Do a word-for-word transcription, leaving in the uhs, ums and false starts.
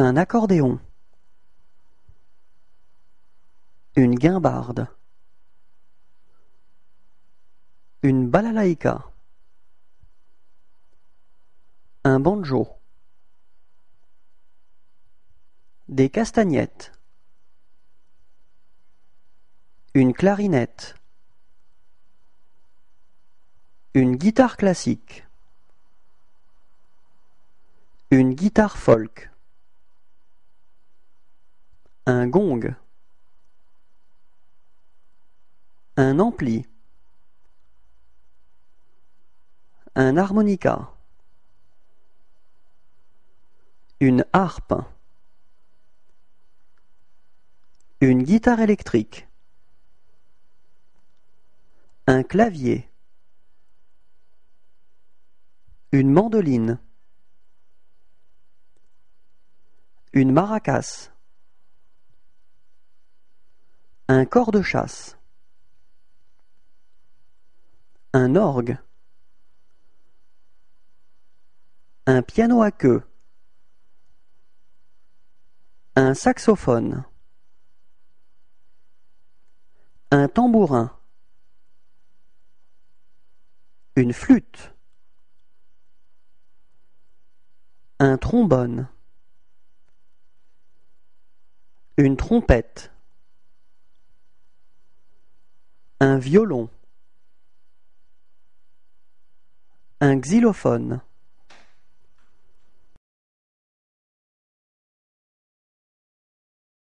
Un accordéon. Une guimbarde. Une balalaïka. Un banjo. Des castagnettes. Une clarinette. Une guitare classique. Une guitare folk. Un gong. Un ampli. Un harmonica. Une harpe. Une guitare électrique. Un clavier. Une mandoline. Une maracas. Un cor de chasse. Un orgue. Un piano à queue. Un saxophone. Un tambourin. Une flûte. Un trombone. Une trompette. Un violon. Un xylophone.